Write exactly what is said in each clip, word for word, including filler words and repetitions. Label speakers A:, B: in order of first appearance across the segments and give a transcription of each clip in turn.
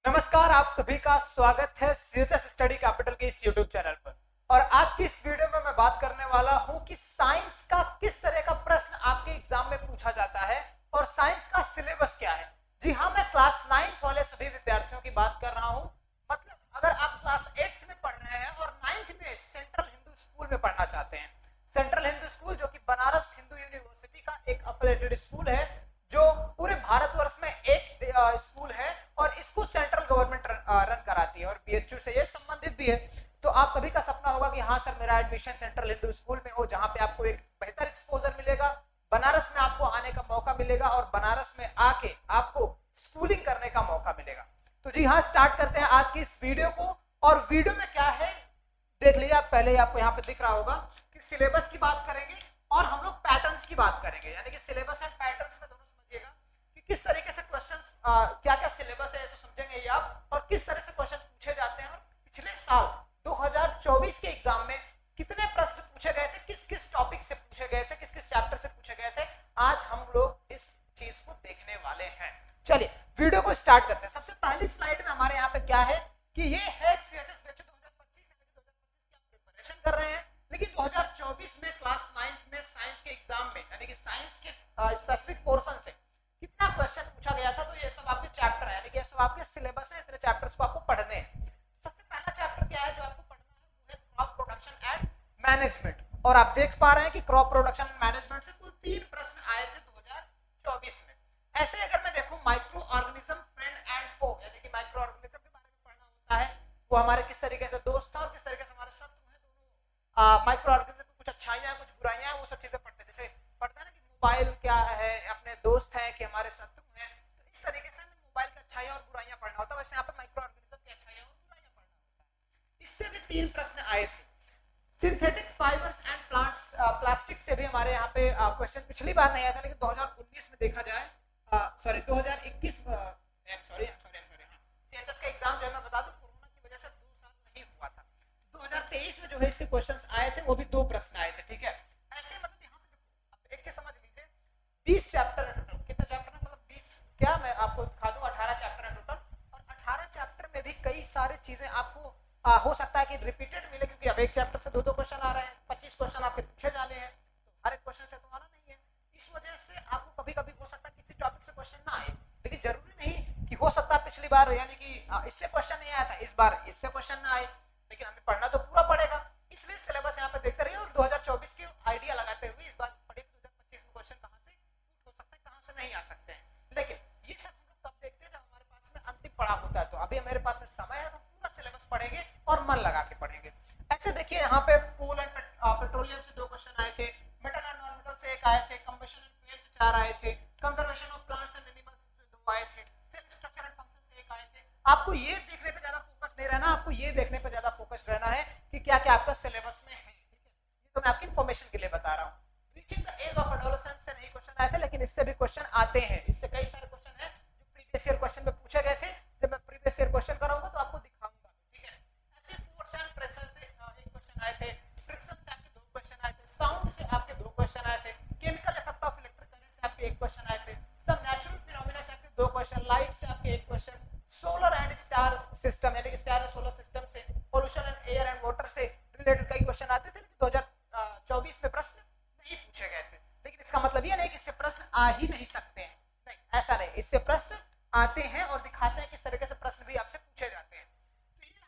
A: नमस्कार, आप सभी का स्वागत है सीएचएस स्टडी कैपिटल के इस यूट्यूब चैनल पर। और आज की इस वीडियो में मैं बात करने वाला हूं कि साइंस का किस तरह का प्रश्न आपके एग्जाम में पूछा जाता है और साइंस का सिलेबस क्या है। जी हाँ, मैं क्लास नाइन्थ वाले सभी विद्यार्थियों की बात कर रहा हूं। मतलब अगर आप क्लास एट्थ में पढ़ रहे हैं और नाइन्थ में सेंट्रल हिंदू स्कूल में पढ़ना चाहते हैं, सेंट्रल हिंदू स्कूल जो कि बनारस हिंदू यूनिवर्सिटी का एक अफिलिएटेड स्कूल है, जो पूरे भारतवर्ष में एक स्कूल है और इसको सेंट्रल गवर्नमेंट रन कराती है और बीएचयू से ये संबंधित भी है। तो आप सभी का सपना होगा कि हाँ सर, मेरा एडमिशन सेंट्रल हिंदू स्कूल में हो, जहां पे आपको एक बेहतर एक्सपोजर मिलेगा, बनारस में आपको आने का मौका मिलेगा और बनारस में आके आपको स्कूलिंग करने का मौका मिलेगा। तो जी हाँ, स्टार्ट करते हैं आज की इस वीडियो को। और वीडियो में क्या है देख लीजिए आप, पहले आपको यहाँ पे दिख रहा होगा कि सिलेबस की बात करेंगे और हम लोग पैटर्न्स की बात करेंगे, यानी कि सिलेबस एंड पैटर्न्स में दोनों समझिएगा कि किस तरीके से क्वेश्चंस, क्या क्या सिलेबस है तो समझेंगे ये आप, और किस तरह से क्वेश्चन पूछे जाते हैं और पिछले साल दो हज़ार चौबीस के एग्जाम में कितने प्रश्न पूछे गए थे, किस किस टॉपिक से पूछे गए थे, किस किस चैप्टर से पूछे गए थे, आज हम लोग इस चीज को देखने वाले हैं। चलिए वीडियो को स्टार्ट करते हैं। सबसे पहली स्लाइड में हमारे यहाँ पे क्या है कि ये है सीएचएस बैच दो हज़ार पच्चीस, दो हज़ार पच्चीस की आप प्रिपरेशन कर रहे हैं, लेकिन दो हज़ार चौबीस में क्लास नाइन्थ में साइंस के एग्जाम में, यानी कि साइंस के स्पेसिफिक पोर्शन से कितना क्वेश्चन पूछा गया था। तो ये सब आपके चैप्टर है, यानी कि ये सब आपके सिलेबस है, इतने चैप्टर्स को आपको पढ़ने हैं। सबसे पहला चैप्टर क्या है जो आपको पढ़ना है, वो है क्रॉप प्रोडक्शन एंड मैनेजमेंट। और आप देख पा रहे हैं कि क्रॉप प्रोडक्शन एंड मैनेजमेंट से कुल तीन प्रश्न आए थे दो हज़ार चौबीस में। ऐसे अगर मैं देखूं, micro organism friend and foe, यानी कि माइक्रो ऑर्गेनिज्म के बारे में पढ़ना होता है, वो हमारे किस तरीके से दोस्त था और किस तरीके से हमारे शत्रु हैं। दोनों माइक्रो ऑर्गेनिज्म की कुछ अच्छाइयां कुछ बुराइयां, वो सब चीजें पढ़ते हैं। जैसे पढ़ते हैं ना कि मोबाइल क्या है, अपने दोस्त हैं कि हमारे शत्रु हैं, तो इस तरीके से हमें मोबाइल की अच्छाइयां और बुराइयां पढ़ना होता है। वैसे यहाँ पे माइक्रो ऑर्गेनिज्म की अच्छाइयां और बुराइयां पढ़ना होता है। इससे भी तीन प्रश्न आए थे। Synthetic fibres and plants, plastic से भी हमारे यहाँ पे क्वेश्चन पिछली बार नहीं आया था, लेकिन दो हज़ार उन्नीस में देखा जाए, सॉरी दो हज़ार इक्कीस, सॉरी सॉरी सॉरी हाँ, सीएचएस का एग्जाम जो है मैं बता दूं कोरोना की वजह से दो साल नहीं हुआ था। दो हज़ार तेईस में जो है इसके क्वेश्चंस आए थे, वो भी दो प्रश्न आए थे। ठीक है, ऐसे मतलब यहाँ पे देखो, एक चीज समझ लीजिए, बीस चैप्टर है टोटल। कितना चैप्टर है, मतलब बीस क्या, मैं आपको दिखा दूं, अठारह चैप्टर है टोटल। और अठारह चैप्टर में भी कई सारी चीजें आपको आ, हो सकता है कि रिपीटेड मिले, क्योंकि अब एक चैप्टर से दो दो क्वेश्चन आ रहे हैं, पच्चीस क्वेश्चन आपके पूछे जाने हैं, तो हर एक क्वेश्चन से तो आना नहीं है। इस वजह से आपको कभी कभी हो सकता है किसी टॉपिक से क्वेश्चन ना आए, लेकिन जरूरी नहीं कि हो सकता है पिछली बार यानी कि इससे क्वेश्चन नहीं आया था, इस बार इससे क्वेश्चन ना आए, लेकिन हमें पढ़ना तो पूरा पड़ेगा। इसलिए सिलेबस यहाँ पे देखते रहिए और दो हज़ार चौबीस की आइडिया लगाते हुए इस बार पढ़िए दो हज़ार पच्चीस में क्वेश्चन कहाँ से हो सकता है, कहाँ से नहीं आ सकते हैं। लेकिन ये सब हम लोग तब देखते हैं जब हमारे पास में अंतिम पड़ाव होता है। तो अभी मेरे पास में समय है, तो पूरा सिलेबस पढ़ेंगे और मन लगा के पढ़ेंगे। ऐसे देखिए यहाँ पे कोल एंड पेट्रोलियम से दो क्वेश्चन आए थे, मेटल एंड नॉन मेटल से एक आए थे, कंबशन एंड फ्यूल से चार आए थे, conservation of plants and animals से दो आए थे, सेल स्ट्रक्चर एंड फंक्शन से एक आए थे। आपको ये देखने पे ज्यादा फोकस नहीं रहना, आपको ये देखने पे ज्यादा फोकस रहना है कि क्या क्या आपका सिलेबस में है। ठीक है, ये तो मैं आपकी इंफॉर्मेशन के लिए बता रहा हूँ। Reaching the age of adolescence से नहीं क्वेश्चन आए थे, लेकिन इससे भी क्वेश्चन आते हैं। इससे कई सारे क्वेश्चन हैं जो प्रीवियस ईयर क्वेश्चन में पूछे गए थे। जब मैं प्रीवियस ईयर क्वेश्चन कराऊंगा तो आपको दिखाऊंगा। ठीक है, ऐसे फोर्स एंड प्रेशर से एक क्वेश्चन आए थे, फ्रिक्शन से आपके दो क्वेश्चन आए थे, साउंड से आपके दो क्वेश्चन आए थे, chemical effect of electric current से आपके एक क्वेश्चन आए थे, सब नेचुरल फिनोमेना से आपके दो क्वेश्चन, लाइट से आपके एक question, solar and star system यानी कि स्टार और सोलर सिस्टम से, pollution and air and water से रिलेटेड कई क्वेश्चन आते थे, लेकिन दो हज़ार चौबीस में प्रश्न नहीं पूछे गए थे। लेकिन इसका मतलब ये नहीं कि इससे प्रश्न आ ही नहीं सकते हैं, नहीं, ऐसा नहीं, इससे प्रश्न आते हैं और दिखाते हैं किस तरीके से प्रश्न भी आपसे पूछे जाते हैं। तो ये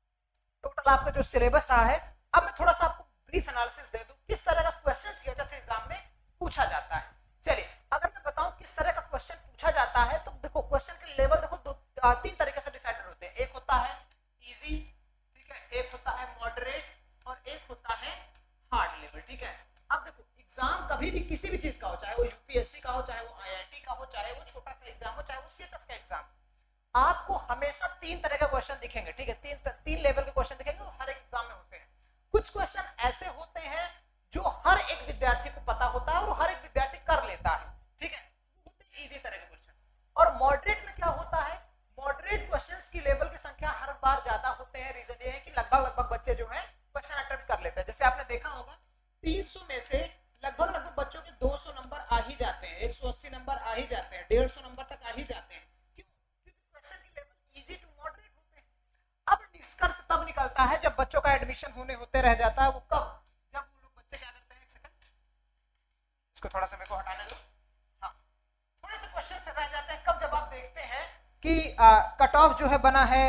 A: टोटल आपका जो सिलेबस रहा है। अब मैं थोड़ा सा आपको ब्रीफ एनालिसिस दे दूं किस तरह का क्वेश्चन सीएचएस एग्जाम में पूछा जाता है। चलिए, अगर मैं बताऊं किस तरह का क्वेश्चन पूछा जाता है, तो देखो क्वेश्चन के लेवल देखो दो तीन तरीके से डिसाइडेड होते हैं। एक होता है इजी, ठीक है, एक होता है मॉडरेट और एक होता है हार्ड लेवल। ठीक है, अब देखो एग्जाम कभी भी किसी भी चीज का हो, चाहे वो यूपीएससी का हो, चाहे वो आईआईटी का हो, चाहे वो छोटा सा एग्जाम हो, चाहे वो सीएचएस का एग्जाम, आपको हमेशा तीन तरह के क्वेश्चन दिखेंगे। ठीक है, तीन तीन लेवल के क्वेश्चन दिखेंगे, वो हर एक एग्जाम में होते हैं। कुछ क्वेश्चन ऐसे होते हैं जो हर एक विद्यार्थी को पता होता है और हर एक विद्यार्थी कर लेता है। ठीक है, इजी तरह के क्वेश्चन। और मॉडरेट में क्या होता है, मॉडरेट क्वेश्चंस की लेवल की संख्या हर बार ज्यादा होते हैं। रीजन ये है कि लगभग लगभग बच्चे जो है क्वेश्चन अटेम्प्ट कर लेते हैं। जैसे आपने देखा होगा तीन सौ में से लगभग लगभग बच्चों के दो सौ नंबर आ ही जाते हैं, एक सौ अस्सी नंबर आ ही जाते हैं, डेढ़ सौ नंबर तक आ ही जाते हैं। क्यों? क्योंकि क्वेश्चन की लेवल इजी टू होता है जब बच्चों का एडमिशन होने होते रह जाता है, वो कब, जब वो लोग बच्चे क्या करते हैं, एक सेकंड इसको थोड़ा सा मेरे को हटाने दो, हाँ थोड़े से क्वेश्चन रह जाते हैं कब, जब आप देखते हैं कि कट ऑफ जो है बना है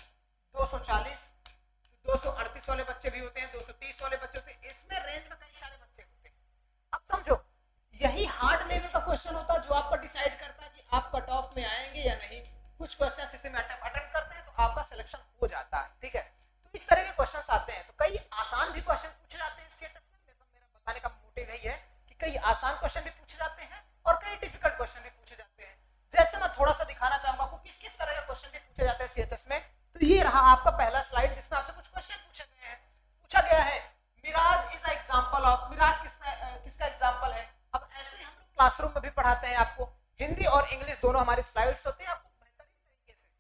A: दो सौ चालीस, दो सौ अड़तीस वाले बच्चे भी होते हैं, दो सौ तीस वाले बच्चे होते हैं, इसमें रेंज में कई सारे बच्चे होते हैं। अब समझो यही हार्ड लेवल का क्वेश्चन होता है जो आपको डिसाइड करता है कि आप कट ऑफ में आएंगे या नहीं। कुछ क्वेश्चन इसे में अटेम्प्ट करते हैं तो आपका सिलेक्शन हो जाता है, ठीक है। तो इस तरह के क्वेश्चंस आते हैं, तो कई आसान भी क्वेश्चन पूछे जाते हैं सीएचएस में। तो मेरा बताने का मोटिव यही है कि कई आसान क्वेश्चन भी पूछे जाते हैं और कई डिफिकल्ट क्वेश्चन भी पूछे जाते हैं। जैसे मैं थोड़ा सा दिखाना चाहूंगा आपको किस किस तरह के क्वेश्चन भी पूछे जाते हैं सीएचएस में। तो ये रहा आपका पहला स्लाइड जिसमें आपसे कुछ क्वेश्चन पूछे गए हैं। पूछा गया है mirage is a example of, mirage किसका किसका एग्जांपल है। अब ऐसे ही हम लोग क्लासरूम में भी पढ़ाते हैं, आपको हिंदी और इंग्लिश दोनों हमारी स्लाइड्स होती हैं, आपको बेहतरीन तरीके से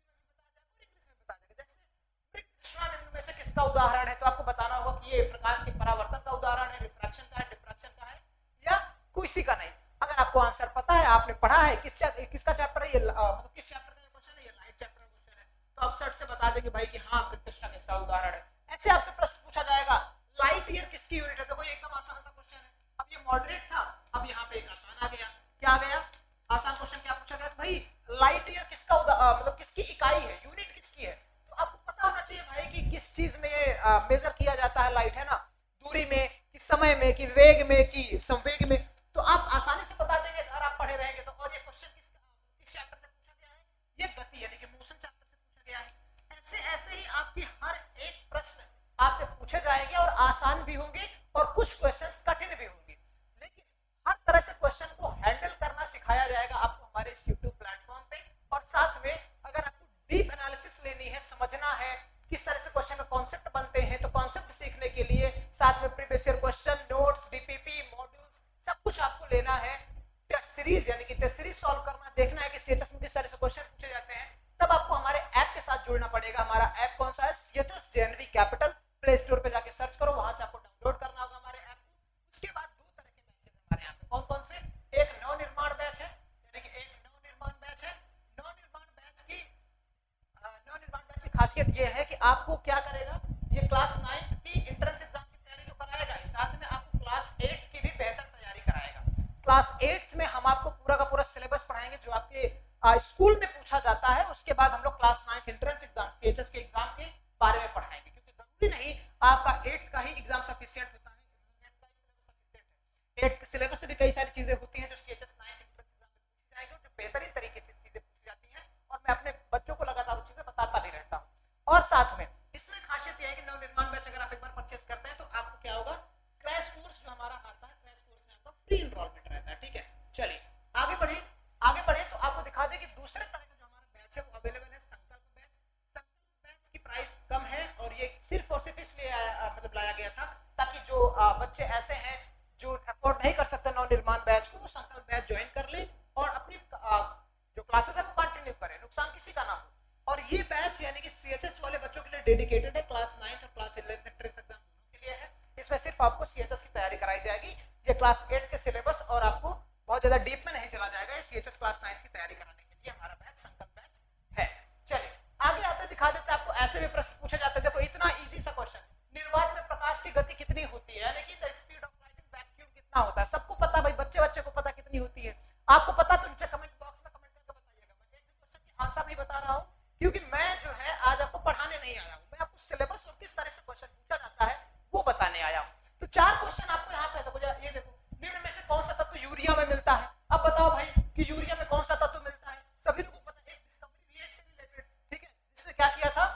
A: हिंदी में भी बता देगा और इंग्लिश में भी बता देगा। जैसे कृष्णा निम्न में से किसका उदाहरण है, तो आपको बताना होगा कि ये प्रकाश के परावर्तन का उदाहरण है, रिफ्रैक्शन का है, डिफ्रैक्शन का है या किसी का नहीं। अगर आपको आंसर पता है, आपने पढ़ा है, किस किसका चैप्टर है ये, मतलब किस चैप्टर का क्वेश्चन है, ये लाइट चैप्टर का क्वेश्चन है, तो आप सट से बता देंगे भाई कि हाँ कृष्णा किसका उदाहरण है। ऐसे आपसे प्रश्न पूछा जाएगा लाइट ईयर किसकी यूनिट है, देखो ये एकदम आसान सा क्वेश्चन है। अब ये मॉडरेट था, अब यहाँ पे एक आसान आ गया। क्या आ गया आसान क्वेश्चन, क्या पूछा गया भाई लाइट ईयर किसका मतलब किसकी इकाई है, यूनिट किसकी है। तो आपको पता होना चाहिए भाई कि किस चीज में ये मेजर किया जाता है लाइट, है ना, दूरी में कि समय में कि वेग में कि संवेग में। तो आप आसानी से बता देंगे अगर आप पढ़े रहेंगे तो। और ये क्वेश्चन किस किस चैप्टर से पूछा गया है, ये गति यानी कि मोशन चैप्टर से पूछा गया है। ऐसे ऐसे ही आपकी हर एक प्रश्न आपसे पूछे जाएंगे और आसान भी होंगे और कुछ क्वेश्चंस कठिन भी होंगे, लेकिन हर तरह से क्वेश्चन को हैंडल करना सिखाया जाएगा आपको हमारे इस यूट्यूब प्लेटफॉर्म पे। और साथ में अगर आपको डीप एनालिसिस लेनी है, समझना है किस तरह से क्वेश्चन का कॉन्सेप्ट बनते हैं, तो कॉन्सेप्ट सीखने के लिए साथ में previous year question, notes, DPP, modules सब कुछ आपको लेना है। टेस्ट सीरीज यानी कि टेस्ट सीरीज सॉल्व करना, देखना है कि सीएचएस में किस तरह से क्वेश्चन पूछे जाते हैं। तब आपको हमारे ऐप के साथ जुड़ना पड़ेगा। हमारा ऐप कौन सा है, CHS JNV capital. Play store पे जाके सर्च करो, वहां से आपको डाउनलोड करना होगा हमारे ऐप को। उसके बाद दो तरह के बैचेस हमारे यहाँ पे, कौन कौन से, एक नव निर्माण बैच है, यानी कि एक नव निर्माण बैच है। नव निर्माण बैच की नव निर्माण बैच की खासियत ये है कि आपको क्या करेगा, ये क्लास नाइन्थ की एंट्रेंस एग्जाम की तैयारी तो कराएगा, साथ में आपको क्लास एट की भी बेहतर तैयारी कराएगा। क्लास एट में हम आपको पूरा का पूरा सिलेबस पढ़ाएंगे जो आपके स्कूल में पूछा जाता है। उसके बाद हम लोग class ninth entrance exam CHS के एग्जाम के बारे में पढ़ाएंगे, क्योंकि जरूरी नहीं आपका एट्थ का ही एग्जाम सफिशिएंट होता है। एट्थ के सिलेबस से भी कई सारी चीजें होती हैं जो सीएचएस नाइन्थ एंट्रेंस एग्जाम में पूछी जाएंगी, जो बेहतरीन तरीके से चीजें पूछी जाती हैं और मैं अपने बच्चों को लगातार वो चीजें बताता भी रहता हूँ। और साथ में इसमें खासियत यह है कि नव निर्माण बैच अगर आप एक बार परचेस करते हैं तो आपको क्या होगा, क्रैश कोर्स जो हमारा आता है, क्रैश कोर्स में आपका फ्री एनरोलमेंट रहता है, ठीक है। चलिए आगे बढ़े आगे बढ़े तो आपको दिखा दें कि दूसरे तरह का जो हमारा बैच है वो अवेलेबल है, संकल्प बैच। संकल्प बैच की प्राइस कम है और ये सिर्फ और सिर्फ इसलिए मतलब लाया गया था ताकि जो आ, बच्चे ऐसे हैं जो अफोर्ड नहीं कर सकते नव निर्माण बैच को, वो संकल्प बैच ज्वाइन कर ले और अपनी आ, जो क्लासेस है वो कंटिन्यू करें, नुकसान किसी का ना हो। और ये बैच यानी कि सीएचएस वाले बच्चों के लिए डेडिकेटेड है, क्लास नाइन्थ और क्लास इलेवेंथ एंट्रेंस एग्जाम के लिए है। इसमें सिर्फ आपको सीएचएस की तैयारी कराई जाएगी। ये क्लास एट के सिलेबस और आपको बहुत ज्यादा डीप में नहीं चला जाएगा। सीएचएस क्लास नाइन्थ की तैयारी कराने के लिए हमारा बैच संकल्प बैच है। चलिए आगे आते दिखा देते हैं आपको। ऐसे भी प्रश्न पूछे जाते हैं, देखो इतना इजी सा क्वेश्चन, निर्वात में प्रकाश की गति कितनी होती है, यानी कि the speed of light in vacuum कितना होता है। सबको पता भाई, बच्चे बच्चे को पता कितनी होती है। आपको पता तो नीचे कमेंट बॉक्स में कमेंट करके बताइएगा। मैं एक भी क्वेश्चन की आंसर नहीं बता रहा हूं क्योंकि मैं जो है आज आपको पढ़ाने नहीं आया हूं, मैं आपको सिलेबस और किस तरह से क्वेश्चन पूछा जाता है वो बताने आया हूं। तो चार क्वेश्चन आपको यहाँ पे देखो, ये देखो, निम्न में से कौन सा तत्व यूरिया में मिलता है। अब बताओ भाई कि यूरिया में कौन सा तत्व मिलता है, सभी लोगों को पता है। एक डिस्कवरी भी है इससे रिलेटेड, ठीक है, जिससे क्या किया था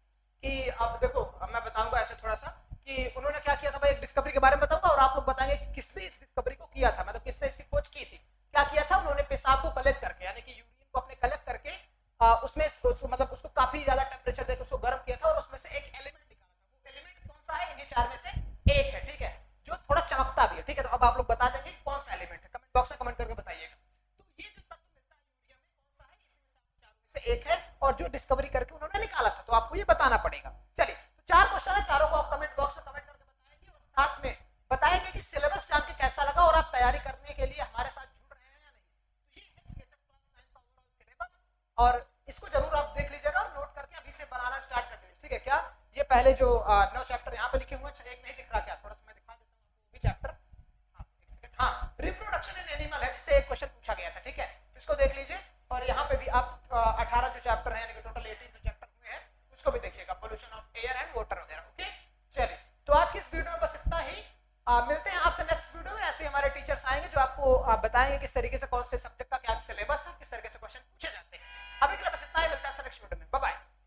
A: कि अब देखो, अब मैं बताऊंगा ऐसे थोड़ा सा कि उन्होंने क्या किया था भाई, एक डिस्कवरी के बारे में बताऊंगा और आप लोग बताएंगे कि किसने इस डिस्कवरी को किया था, मतलब किसने इसकी खोज की थी। क्या किया था उन्होंने, पेशाब को कलेक्ट करके यानी कि यूरिन को अपने कलेक्ट करके आ, उसमें उसको, मतलब उसको काफी ज्यादा टेम्परेचर देकर उसको गर्म किया था और उसमें से एक एलिमेंट निकाला था। वो एलिमेंट कौन सा है, इन्हीं चार में से एक है, ठीक है, जो थोड़ा चमकता भी है, ठीक है। तो अब आप लोग बता देंगे कौन सा एलिमेंट है, कमेंट बॉक्स में कमेंट करके बताइएगा। तो ये जो तत्व मिलता है यूरिया में कौन सा है, इसमें से चारों में से एक है और जो डिस्कवरी करके उन्होंने निकाला था, तो आपको ये बताना पड़ेगा। चलिए तो चार क्वेश्चन है, चारों को आप कमेंट बॉक्स में कमेंट करके बताएंगे और साथ में बताएंगे कि सिलेबस जान के कैसा लगा और आप तैयारी करने के लिए हमारे साथ जुड़ रहे हैं या नहीं। तो ये है सीएचएस क्लास नाइन का ओवरऑल सिलेबस और इसको जरूर आप देख लीजिएगा और नोट करके अभी से बनाना स्टार्ट कर दीजिए, ठीक है। क्या ये पहले जो नौ चैप्टर यहाँ पे लिखे हुए हैं, एक नहीं दिख रहा क्या, थोड़ा सा मैं दिखा देता हूँ भी चैप्टर। हाँ एक सेकंड, हाँ रिप्रोडक्शन इन एनिमल है, जिससे एक क्वेश्चन पूछा गया था, ठीक है, इसको देख लीजिए। और यहाँ पे भी आप अठारह जो चैप्टर है, यानी कि टोटल अठारह जो चैप्टर हुए हैं, उसको भी देखिएगा, pollution of air and water वगैरह। ओके चलिए, तो आज की इस वीडियो में बस इतना ही। आ, मिलते हैं आपसे नेक्स्ट वीडियो में। ऐसे हमारे टीचर्स आएंगे जो आपको आ, बताएंगे किस तरीके से कौन से सब्जेक्ट का क्या सिलेबस है, किस तरीके से क्वेश्चन पूछे जाते हैं। अभी के लिए बस इतना ही, मिलते हैं आपसे नेक्स्ट वीडियो में, बाय बाय।